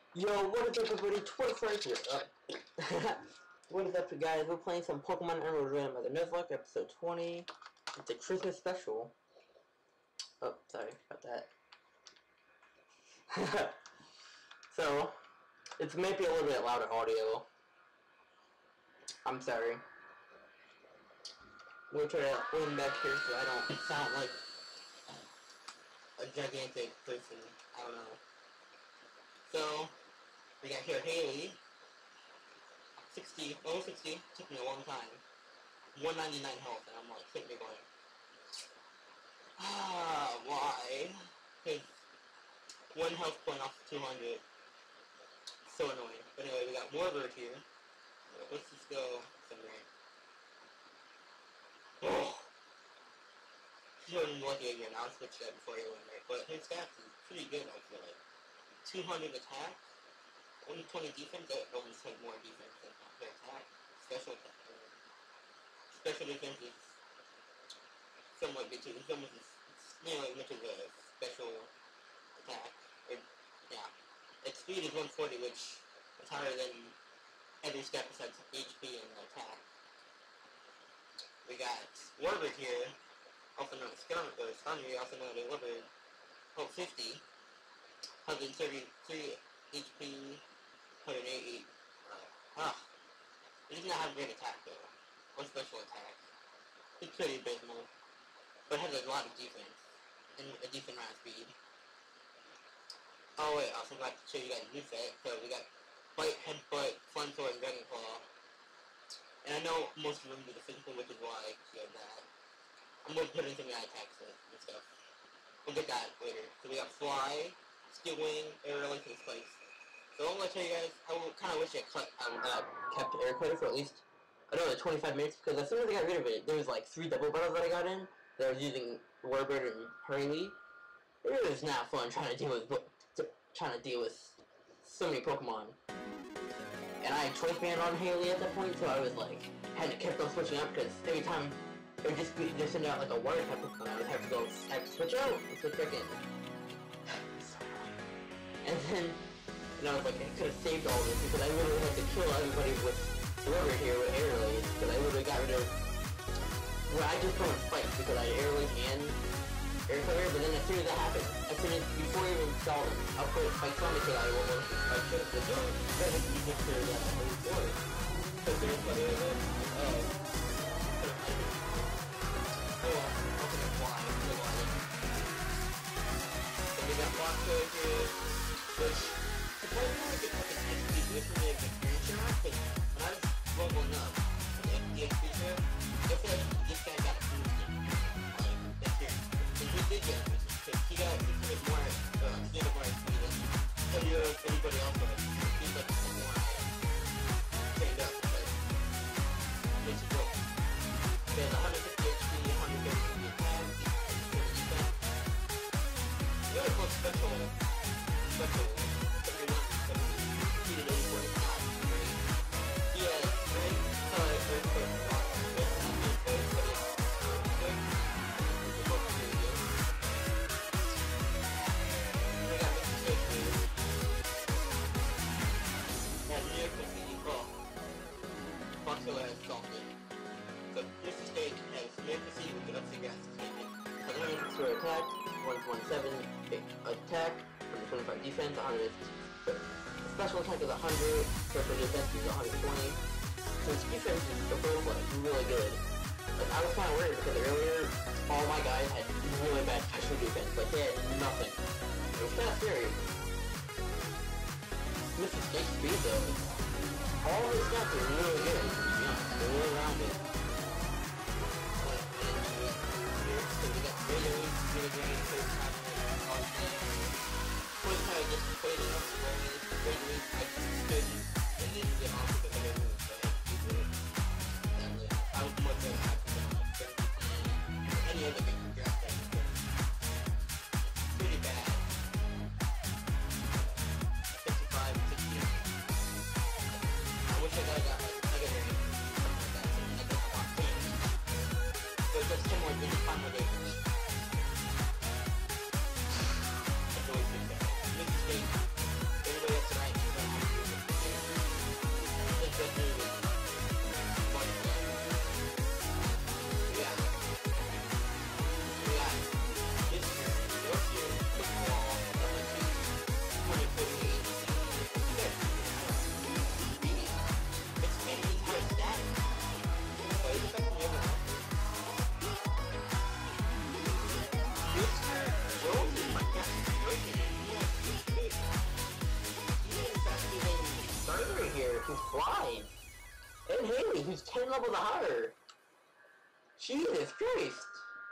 Yo, what is up everybody, Twice right here. What is up guys, we're playing some Pokemon Emerald Red by the Nuzlocke, episode 20. It's a Christmas special. Oh, sorry about that. So, it may be a little bit louder audio. I'm sorry. We'll try to lean back here so I don't sound like a gigantic person. I don't know. So, we got here Haley. 60, over 60, took me a long time. 199 health, and I'm like, sitting there going, why? Because 1 health point off 200. So annoying. But anyway, we got Warbird here. Let's just go somewhere. Oh! She's running lucky again. I'll switch that before you win, right? But his stats is pretty good, I feel like. 200 attack, only 20 defense. That almost take more defense than attack. Special defense is somewhat bitchy. It's almost nearly much of a special attack. Yeah. Its speed is 140, which is higher than every step besides HP and attack. We got Warbird here, also known as Skarmory, also known as Warbird. Oh, 50. 133 HP, 180. It does not have great attack though, or special attack. It's pretty abysmal, but it has a lot of defense, and a decent amount of speed. Oh wait, I also forgot to show you guys a new set. So we got Bite, Headbutt, Flamethrower, and Dragon Claw. And I know most of them do the physical, which is why I showed that. I'm going to put in some attacks and stuff. We'll get that later. So we got Fly, Steel Wing, Air Link, and Spice. So I'm going to tell you guys, I kind of wish I kept Air Cutter for at least another 25 minutes, because as soon as I got rid of it, there was like 3 double battles that I got in, that I was using Warbird and Hurley. It was not fun trying to deal with so many Pokemon. And I had choice band on Haley at that point, so I was like, had to kept on switching up, because every time it would just send out like a water type Pokemon, I would have to switch out and switch back in. And then, I was like, I could have saved all this, because I literally had to kill everybody with whoever here with Air Link, because I literally got rid of, well, I just go and fight, because I had Air Link and Air Cutter, but then as soon as that happened, before I even saw them, I'll put Spike on because I will want to Spike Ship. The door doesn't use it for the whole story. So there's what it is. I'll put Fly. So we got Bloxo here, which it's probably not like it's an XP, which is really a good feature, because when I was leveling up the XP feature, I feel like this guy got a boost. He did get it, because he got more XP than anybody else would have. He's like more trained up, but makes it go. He has 150 HP, 130 attack, 40 defense. Really close special, 71, 70, he did 84, it's not great. He has great, Foxo has Dolphin. So this stage has Fantasy with the Upsy Gas taken. For attack, 117 attack, 125 defense, 100. Special attack is 100, special defense is 120. So his defense is really good. Like, I was kind of worried because earlier, all my guys had really bad special defense, like they had nothing. It was kind of scary. Mr. Snake speed though. All his stats are really good, to be honest. They're really rounded. So we got Railway, really great, first time on the first time I just played it on the Railway, I stood, and then you get off of the other move, so it's really, I was much better after any other big draft that you could. Pretty bad. 55, 60. I wish I got like, I got something like that, I want 10. So it's just similar to the final damage. That's always been bad. Mid state, everybody else tonight. who flies. And Haley, who's 10 levels higher. Jesus Christ.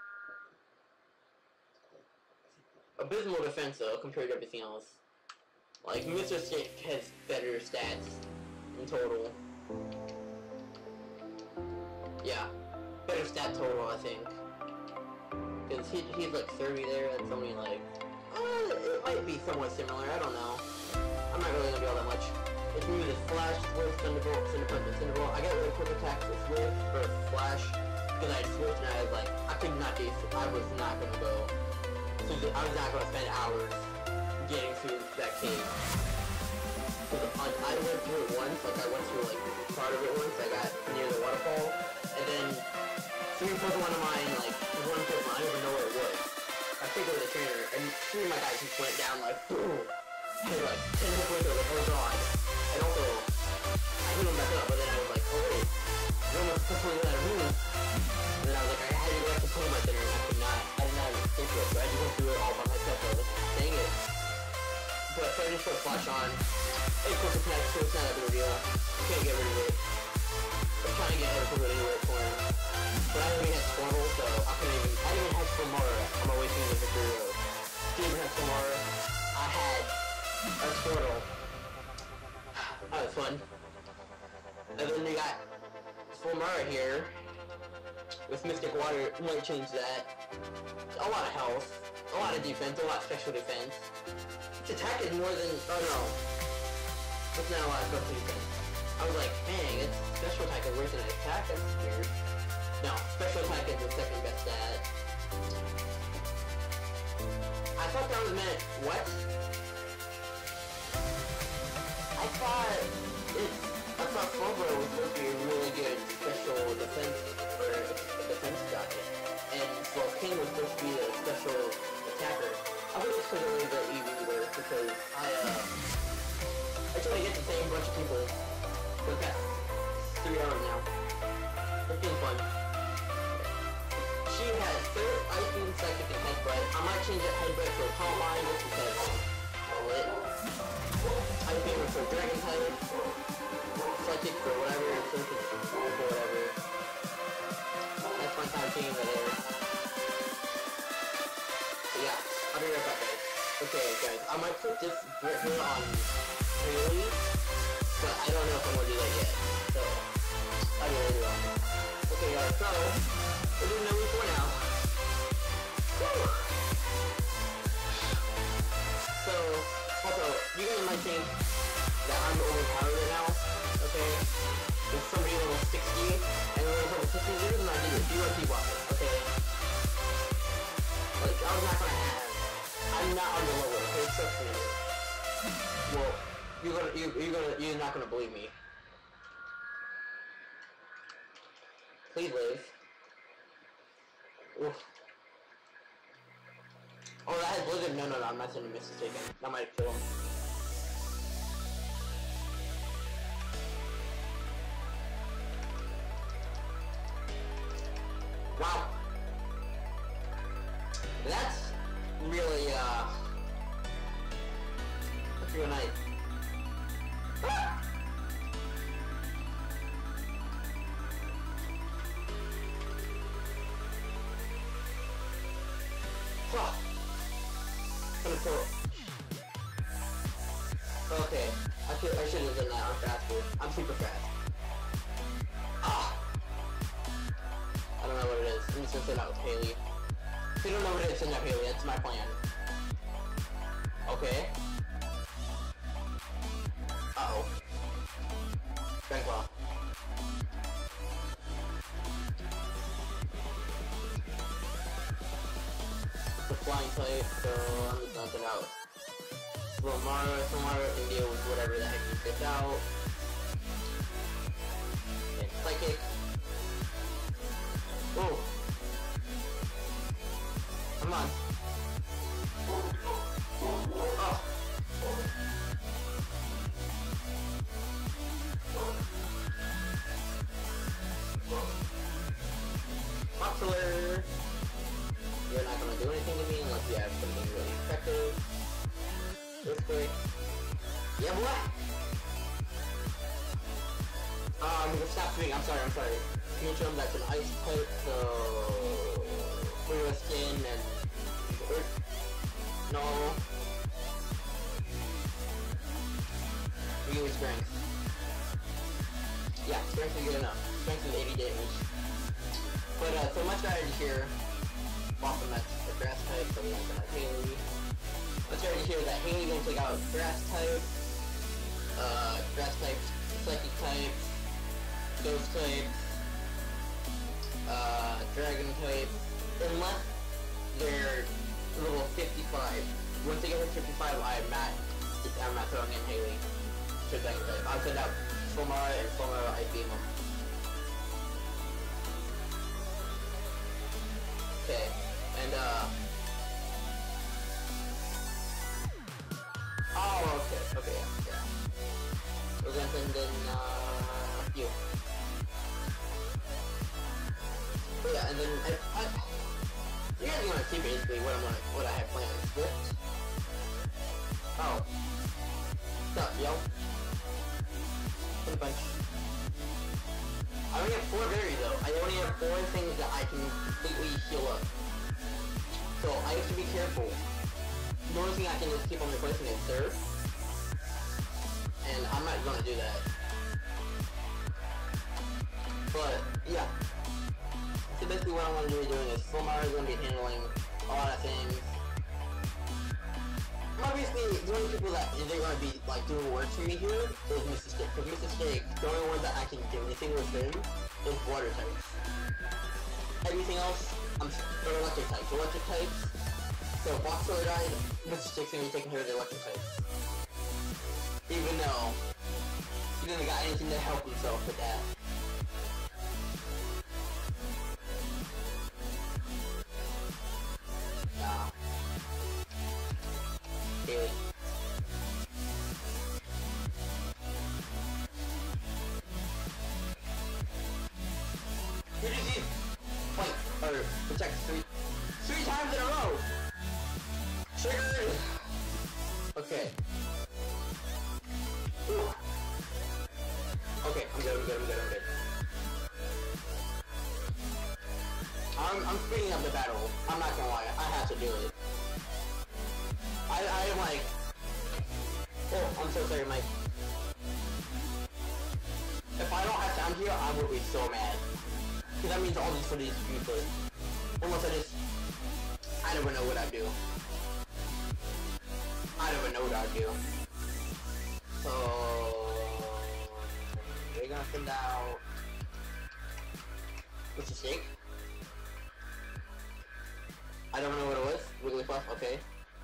Abysmal defense though, compared to everything else. Like, Mr. Stick has better stats in total. Yeah, better stat total, I think. Because he's like 30 there, that's only like... it might be somewhat similar, I don't know. I'm not really gonna be all that much. It's me with Flash, Swift, Thunderbolt, Cinderpunch, Thunderbolt. I got rid of Quick Attack with Swift, or Flash, because I had Swift and I was like, I was not gonna go. So I was not gonna spend hours getting through that cave. I went through it once, like I went through like part of it once, I got near the waterfall, and then 3 Pokemon of mine, like, one Pokemon, I don't even know where it was. I figured with the trainer, and 3 of my guys just went down like, boom! And like, 10 Pokemon were like, oh god. And also, I hit him back up, but then I was like, oh wait, I almost completely out of move. And then I was like, I had to go back to Pokemon Center, and I did not even think of it, so I just went through it all by myself, I was like, dang it. But so I just put Flash on. It's Quick Attack, so it's not a big deal. Can't get rid of it. I'm trying to get other people anyway for him. But I already had Squirtle, so I didn't even have Squirmora on my way to the Victory Road. Didn't even have Squirmora. I had a Squirtle. That was fun. And then we got Squirmora here. With Mystic Water, might change that. A lot of health. A lot of defense, a lot of special defense. Its attack is more than... oh no. It's not a lot of special defense. I was like, dang, its special attack is worse than its attack? That's weird. No, special attack is the second best stat. I thought that was meant... what? I thought Slowbro was supposed to be a really good special defense, or defense guy. And Volcane was supposed to be a special attacker. I think it's because of the way that EV works, because I try to get the same bunch of people for the past 3 hours now. It's been fun. She has third Ice Beam, Psychic, and Headbutt. I might change that Headbutt for a Calm Mind just because lit. Ice Beam for Dragon type. Psychic for whatever, Psychic for whatever. That's my time team right there. But yeah, I'll be right back, guys. Okay, guys, I might put this right here on Haley, but I don't know if I'm gonna do that yet. So, I'll do later on. Okay, guys, so we're doing number 4 now. Woo! So, also, you guys might think that I'm overpowered right now, okay? If somebody level 60 and level 60, the reason I did it, you are T-Block, okay? Like, I'm not on the level, okay? Trust me. Well, you're not gonna believe me. Please live. Oof. Oh, that has Blizzard? No, I'm not sending mistaken. That might kill him. Wow. That's really, that's real nice. Ah! Huh. Okay, I should have done that. I'm faster. I'm super fast. Ah! I don't know what it is. I'm just gonna send out with Haley. If you don't know what it is, send out Haley. That's my plan. Okay. Uh-oh. Bankwell. The flying type, so I'm just gonna send out Slowmara can deal with whatever the heck he spits out. And Psychic. Oh. Come on. Oh. Popular. You're not gonna do anything to me unless you have something really effective. This way. Yeah, what? stop doing. I'm sorry. Neutrum, that's an ice type, so Blue Skin and Earth. No. We use Strength. Yeah, Strength is good enough. Strength is 80 damage. But so my strategy here, Bottom, that's the grass type, so we have Haley. My strategy here is that Haley gonna take out grass type, psychic type, ghost type, dragon type, unless they're level 55. Once they get to 55, I'm not throwing in Haley to dragon type. I'll send out Fulmara, and Fulmara I beam them. Okay, and oh, okay, yeah. We're gonna send in, you. But yeah, and then, you guys wanna see basically what I have planned. Swift. Oh. What's up, yo? A bunch. I only have 4 berries though. I only have 4 things that I can completely heal up. So I have to be careful. The only thing I can just keep on replacing is Surf. And I'm not gonna do that. But yeah. So basically what I want to be doing is Fulmara is gonna be handling a lot of things. Obviously, the only people that they're gonna be like doing work for me here is Mr. Steak. Because Mr. Steak, the only one that I can do anything with him is water types. Everything else, I'm electric types. Electric types. So if Boxer died, Mr. Steak's gonna be taking care of the electric types. Even though he doesn't got anything to help himself with that. Nah. Haley. Who did you fight or protect 3 times in a row? Triggered. Okay. Ooh. Okay, I'm good. I'm speeding up the battle. I'm not gonna lie, I have to do it. I am like... Oh, I'm so sorry, Mike. If I don't have time here, I will be so mad. Because that means all these footage is useless. Unless I don't even know what I'd do. So... we're gonna send out... What's the stake? I don't know what it was. Wigglypuff, okay.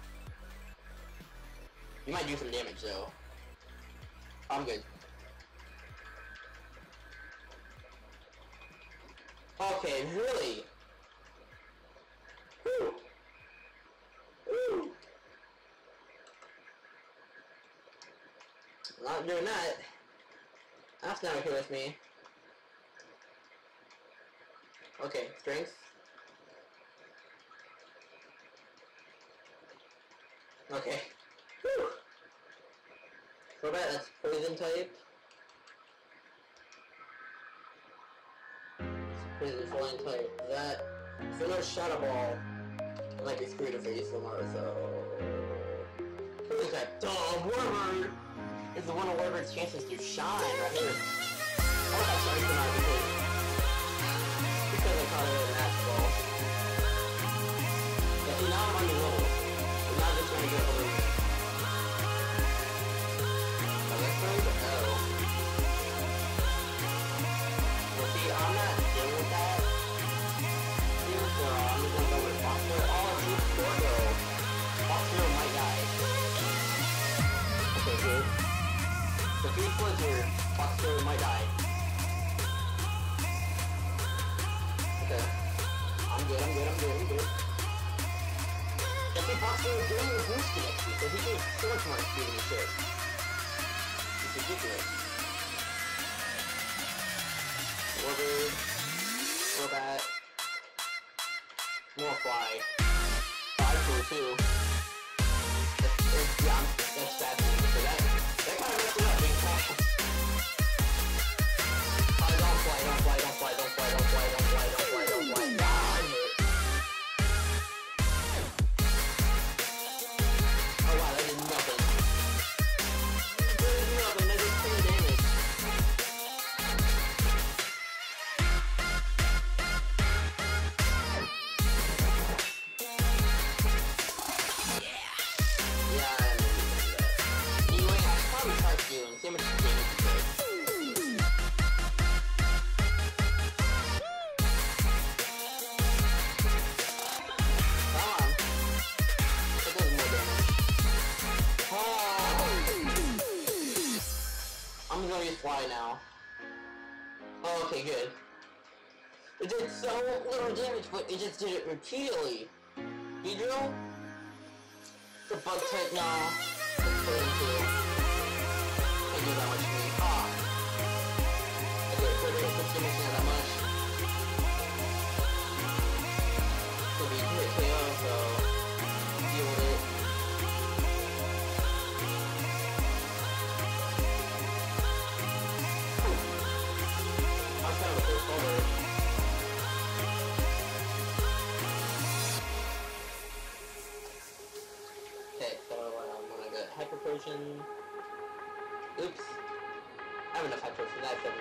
You might do some damage though. I'm good. Okay, really? Whew. Woo. Not doing that. That's not okay with me. Okay, strength. Okay. Whew. So that's poison type. Poison flying type. That. So no Shadow Ball. I might be screwed if I use Fulmara, so. Poison type. Duh, Warbird is the one of Warbird's chances to shine right here. I hope that's not because I caught it in that ball. Yeah, see, now I'm on the roll. I'm not just gonna get over. Well, see, I'm not dealing with that. So I'm just gonna go with Boxer. Oh, it's Gorgo. Boxer might die. Okay, good. So if he floods here, Boxer might die. Okay. I'm good. If Boxer is doing his boost XP, so he gets so much more XP than he should. It's ridiculous. Warbird. Crobat. More fly. 5 for 2. That's bad for me. So that kind of messed it up big time. healing. See how much damage it does. Come on. It does more damage. Oh. I'm gonna use fly now. Oh, okay, good. It did so little damage, but it just did it repeatedly. Beedrill? The bug type now. Let's put it into. Can't do that much to me. Ah! I did it for the 50 damage, not that much. Could be hit KO, so deal with it. I was kind of a close follower. Okay, so when I got Hyper Potion. Oops. I have enough Hyper Potion, that's 17.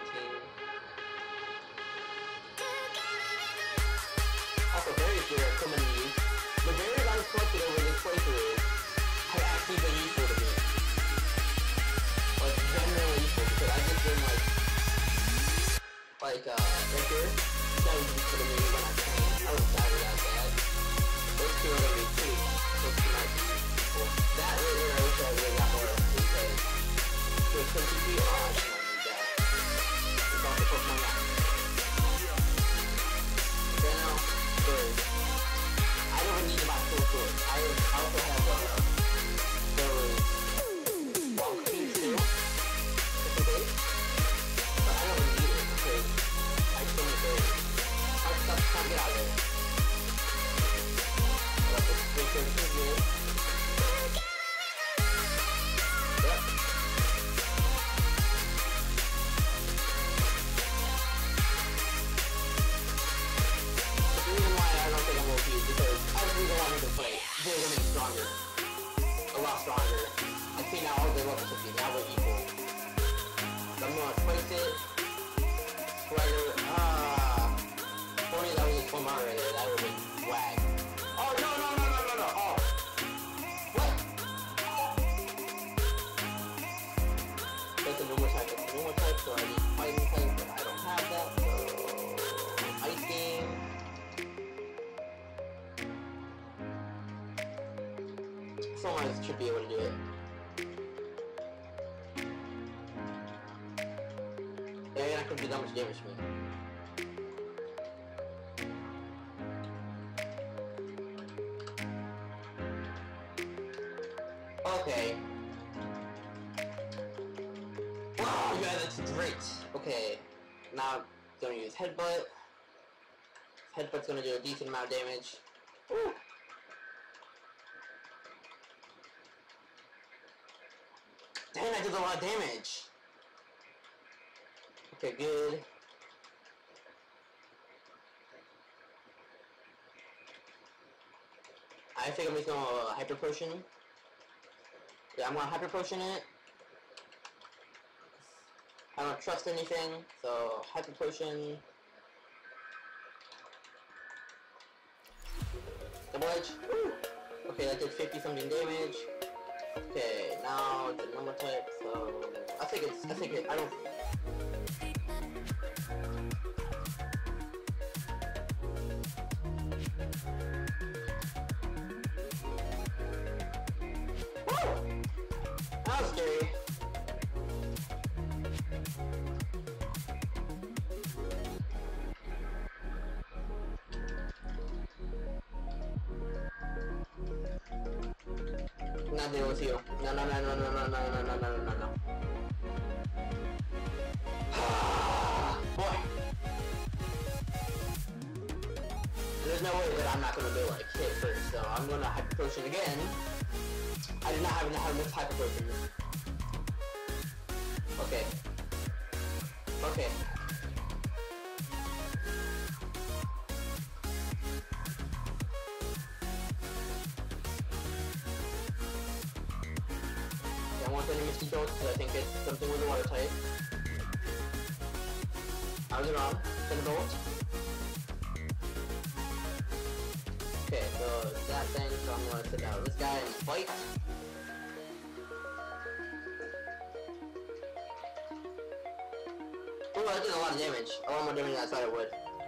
Also, berries here are so many use. The berries I've collected over this playthrough have actually been useful to me. Like, genuinely useful, because I've just been like, right here, that was useful to me when I trained. I was tired of that. Those two are gonna be pretty, those two might be useful. That right there, I wish I really got more of, because with 20 feet, oh, I just don't need that. It's also Pokemon now. Okay, now, birds. I don't really need to buy full swords. I also have, those long things too. It's okay. But I don't really need it, because I still need birds. Hard stuff can't get out of it. But the big birds is good. Yep. The reason why I don't think I'm OP is because I really don't want me to fight. They're gonna be stronger. A lot stronger. I see now all their levels 50. Now we're equal. So I'm gonna place it. Swagger. If only that was a swim out right there. That would've been swag. Oh, no. Oh. What? That's a normal type. It's a normal type, so I need fighting type, but I don't have that, so... Ice Beam. Someone should be able to do it. Yeah, you're not gonna do that much damage to me. Okay. Oh, yeah, that's great. Okay. Now, I'm gonna use Headbutt. Headbutt's gonna do a decent amount of damage. Woo. Dang, I did a lot of damage. Okay, good. I think I'm just gonna Hyper Potion. Yeah, I'm gonna Hyper Potion it. I don't trust anything, so Hyper Potion. Double Edge. Woo. Okay, that did 50 something damage. Okay, now it's a normal type, so I think it, I don't... Woo! That was scary. Not dealing with you. No. Boy. There's no way that I'm not gonna be like hit first, so I'm gonna Hyper Potion again. I did not have enough Hyper Potion. Okay. Okay. I want any Mosquito because I think it's something with a water type. I was wrong. Thunderbolt. Okay, so it's that thing, so I'm gonna sit down this guy and fight. Oh, that did a lot of damage. A lot more damage than I thought it would.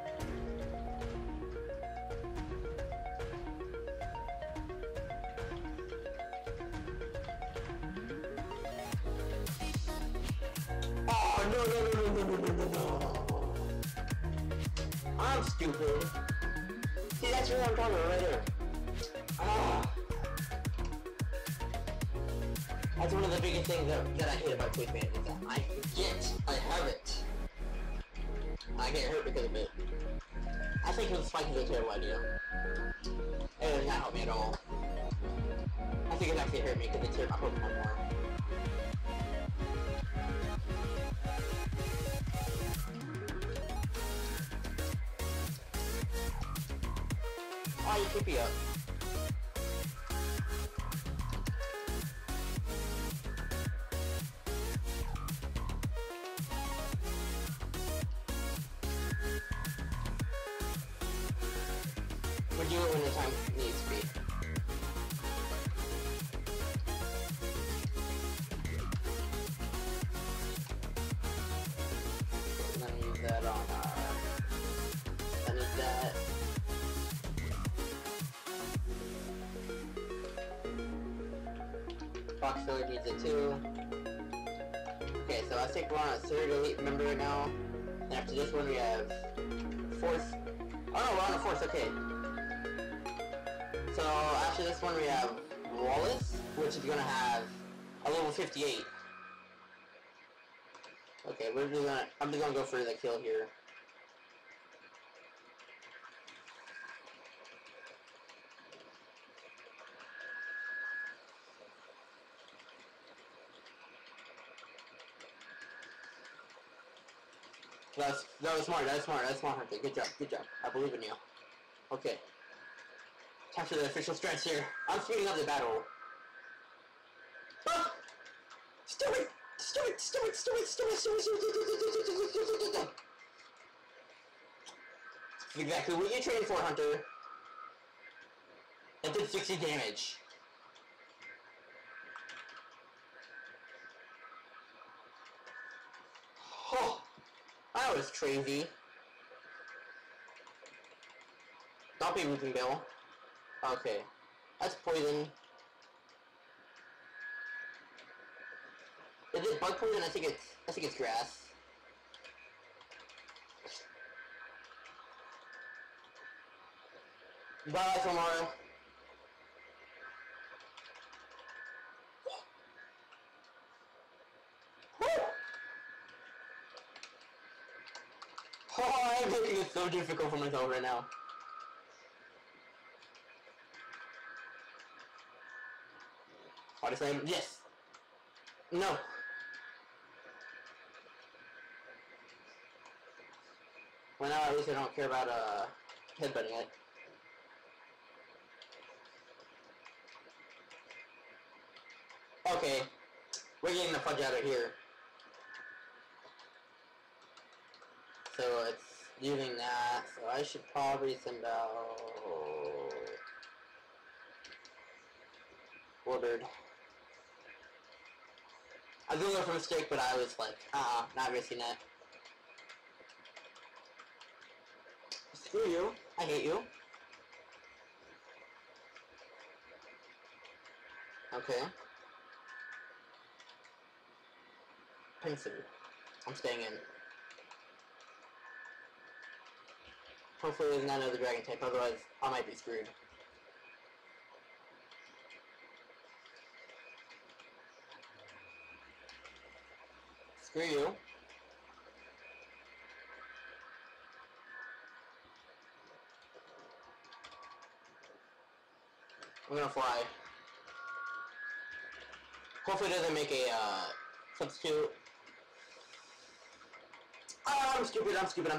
Oh, no. I'm stupid. See, that's what I'm talking about right there. Ah. That's one of the biggest things that I hate about Quick Man, is that I forget I have it. I get hurt because of it. I think it was Spike is a terrible idea. It does not help me at all. I think it actually hurt me because it hurt my Pokemon more. Oh, you keep me up. We'll do it when the time needs to be. I'm gonna use that on I need that. Fox Filler needs it too. Okay, so I think we're on a third elite member now. And after this one we have fourth. Oh no, we're on a fourth, okay. So after this one we have Wallace, which is gonna have a level 58. Okay, I'm just gonna go for the kill here. That was smart, Hunter. Good job. I believe in you. Okay. Time for the official stress here. I'm speeding up the battle. Ah! Stupid! Exactly what you trained for, Hunter. That did 60 damage. Oh, that was crazy. Don't be Weeping Bill. Okay. That's poison. Is it bug poison? I think it's grass. Bye, Tomorrow. Oh, I'm making it so difficult for myself right now. Hard Slam, yes. No. Well, now at least I don't care about headbutting it. Okay, we're getting the fudge out of here. So it's using that, so I should probably send out Ordered. I was going for a mistake, but I was like, not risking that. Screw you. I hate you. Okay. Pencil. I'm staying in. Hopefully there's not another dragon type, otherwise I might be screwed. Screw you. I'm gonna fly. Hopefully it doesn't make a substitute. Oh, I'm stupid.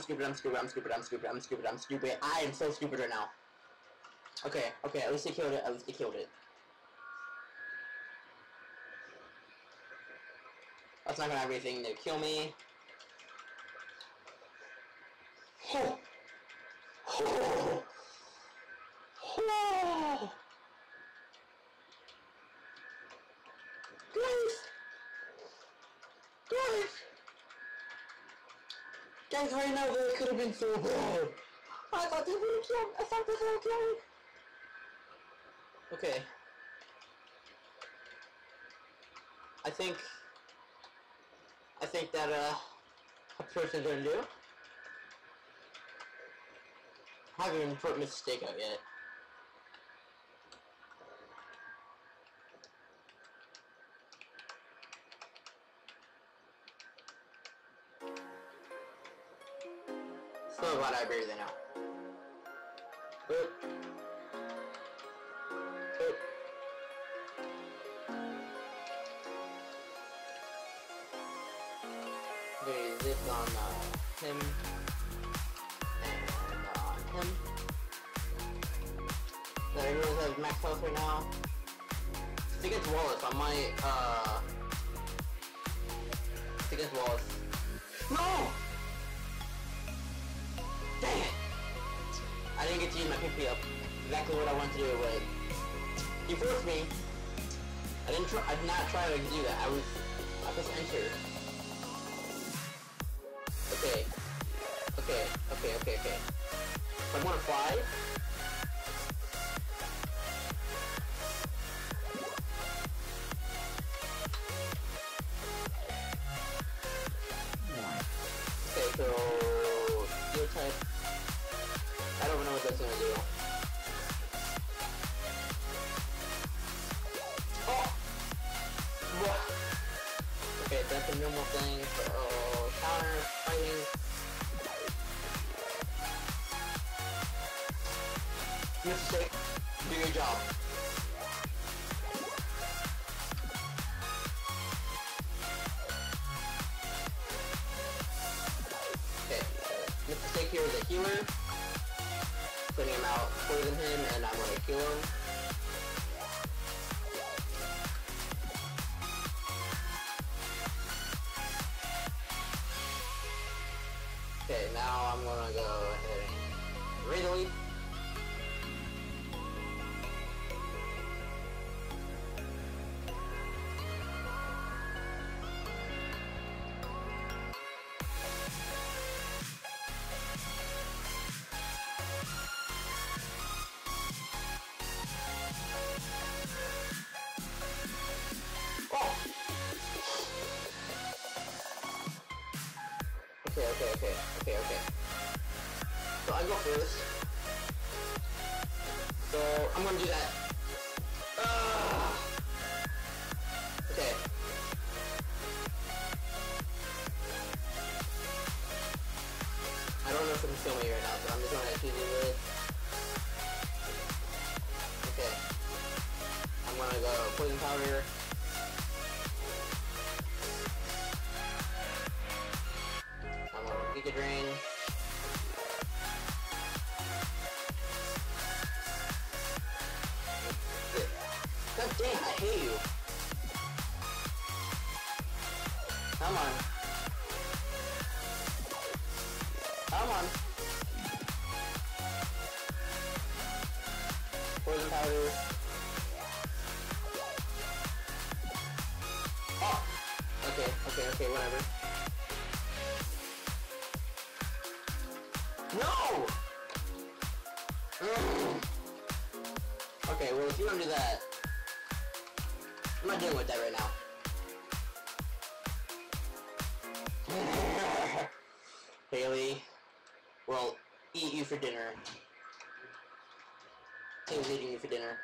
I am so stupid right now. Okay, at least they killed it. That's not gonna have anything to kill me. Oh. Oh. Oh. Guys! Dang, right now that could have been so bad. I thought that would have killed. I thought that would have killed. Okay. I think that a person's gonna do. I haven't even put mistake out yet. So glad I buried that now. Okay, this on him and him. So everyone has max health right now. It's against Wallace. I might it's against Wallace. No! Dang it! I didn't get to use my PP up. Exactly what I wanted to do, but he forced me. I did not try to do that. I pressed enter. Okay. So I'm gonna fly. Okay, so your type. I don't know what that's gonna do. Oh! What? Okay, that's a normal thing. So counter fighting. Mistake. Do your job. Okay. Mistake here is a healer. Putting him out, poison him, and I'm gonna kill him. Okay, now I'm gonna go ahead and Razor Leaf. Okay. So I go first. So I'm gonna do that. Okay. I don't know if it's filming right now, so I'm just gonna actually do this. Okay. I'm gonna go poison powder. Giga Drain. God damn, I hate you. Come on. Poison powder. Oh! Okay, whatever. No! Okay, well if you want to do that, I'm not dealing with that right now. Haley will eat you for dinner. Haley's eating you for dinner.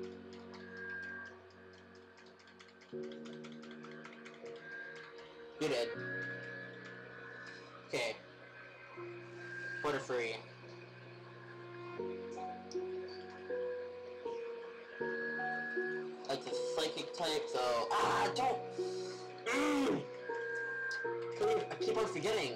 You're dead. Okay. Butterfree. That's a psychic type, so don't. I keep on forgetting.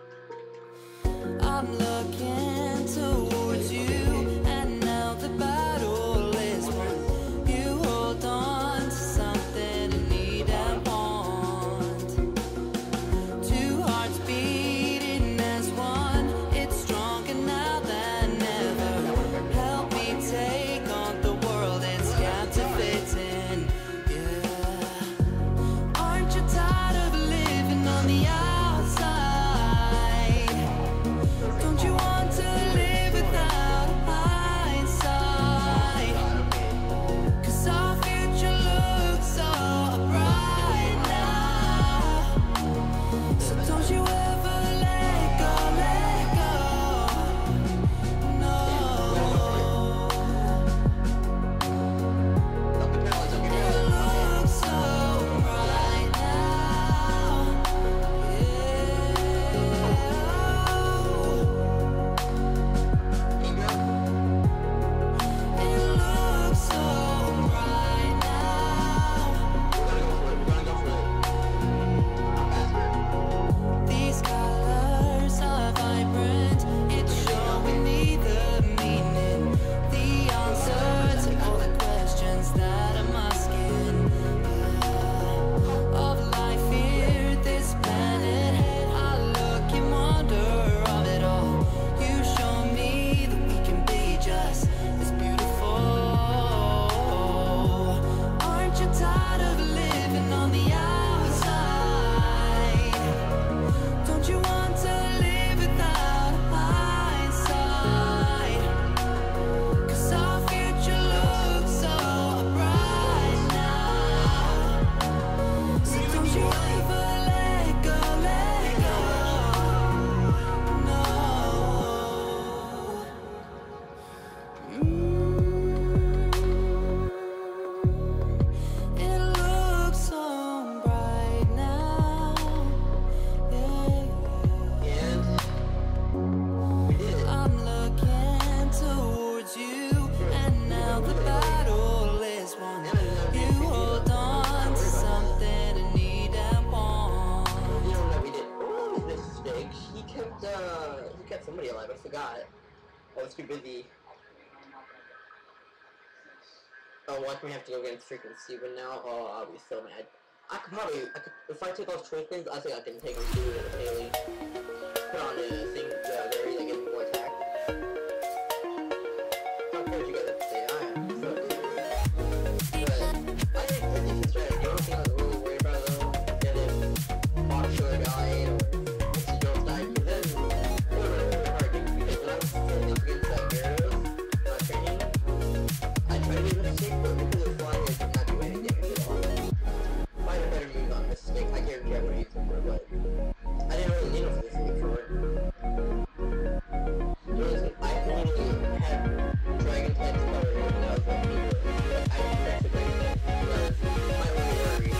I'm looking towards you, and now the battle is won. You hold on to something and need and want. Two hearts beating as one. It's stronger now than ever. Help me take on the world. It's captivating. Yeah. Aren't you tired of living on the outside? I forgot. I was too busy. Oh, watch me have to go against freaking Steven now. Oh, I'll be so mad. If I take those choice things, I think I can take him to the Haley. Put on the thing, Larry, that gives more attack. How cool you guys have to say, I am so cool. But, I think the decent strategy. The only thing I was really worried about, though, that if Boxer died, or Mixie Jones died, because then, it would have been hard, because when I was playing against Gyarados, when I was training, I tried to do a mistake, but because it's flying, I did not do any damage at all. If I had a better move on mistake, I guarantee I would have used it for it, but I didn't really need it for this thing for it. I literally had Dragon Type's cover when I was like me, but I didn't press the Dragon Type because my only worry.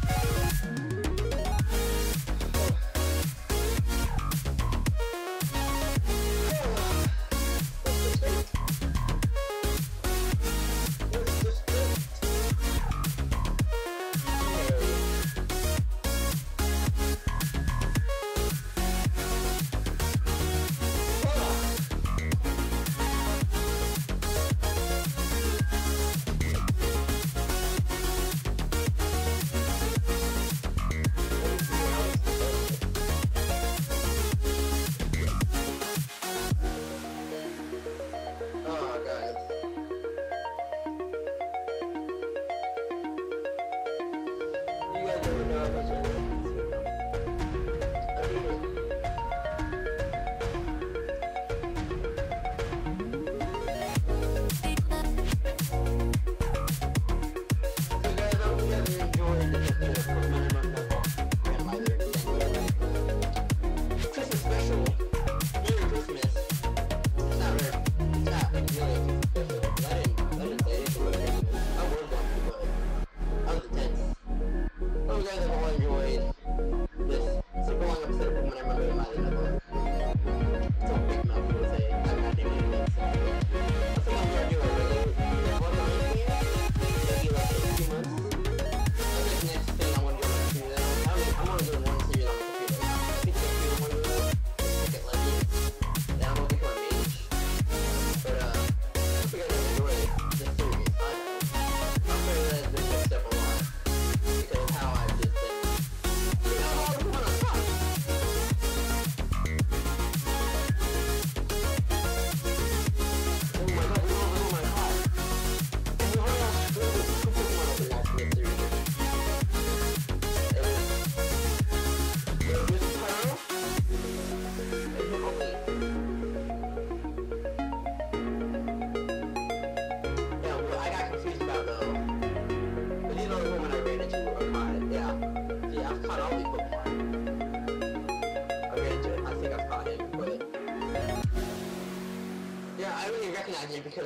Because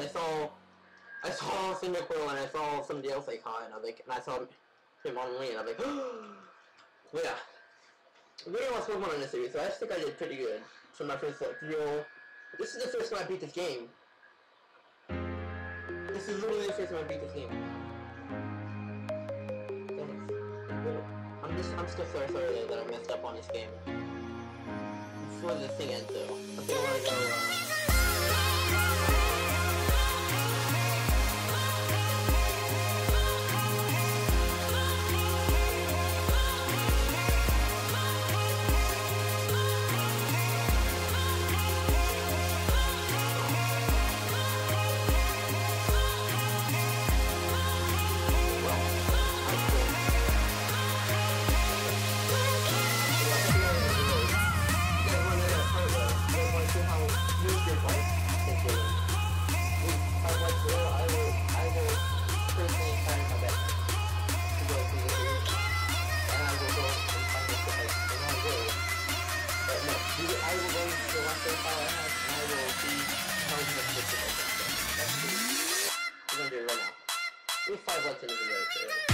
I saw Cyndaquil and I saw somebody else I caught, and I saw him on lane, and I'm like, but yeah. We didn't want Pokemon in this series, so I just think I did pretty good for my first real. This is the first time I beat this game. This is literally the first time I beat this game. Thanks. I'm still so sorry that I messed up on this game. Before this thing ends, though. I think I want to go. We're gonna do it right now. We have 5 left in the video, so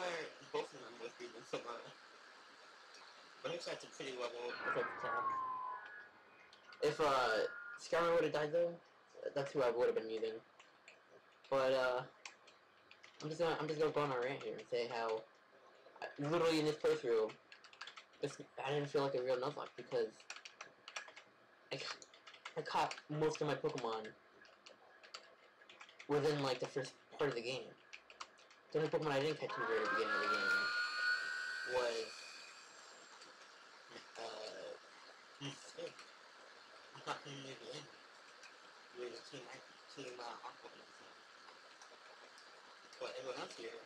far, both of them was beating tomorrow. But looks like it's a pretty level attack. If Skyrim would have died though, that's who I would have been using. But I'm just gonna go on a rant here and say how literally in this playthrough, I didn't feel like a real Nuzlocke because I caught most of my Pokemon within like the first part of the game. The only Pokemon I didn't catch in the very beginning of the game was Mistake. I'm not coming near the end. With Team Aqua. But everyone else here,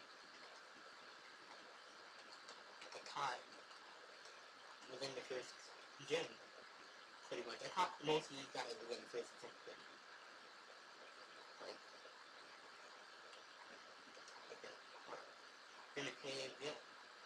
I caught within the first gym. Pretty much. I caught most of these guys within the first gym. Like, in the cave, yeah.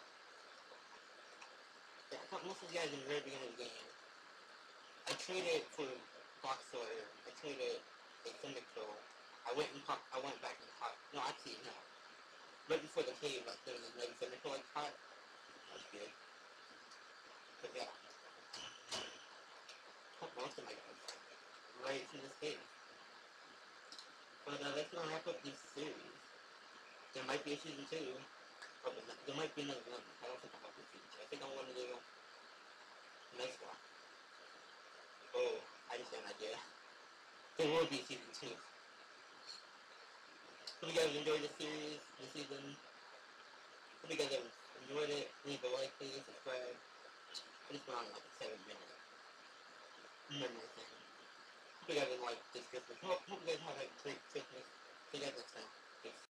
I caught most of these guys in the very beginning of the game. I traded for Boxer. I traded a Cyndaquil. I went back and caught. No, actually, no. Right before the cave, there was another Cyndaquil I caught. That was good. But yeah. Caught most of my guys. Right from this cave. But let's not wrap up this series. There might be a season 2. Oh, but there might be another one. I don't think I'll have a season 2. I think I want to do next one. Oh, I just had an idea. There will be season 2. Hope you guys enjoyed the series, the season. Hope you guys have enjoyed it. Leave a like, please, subscribe. It's been on like a 7-minute memory thing. Hope you guys like this Christmas. Hope you guys have a great Christmas. See you guys next time. Peace.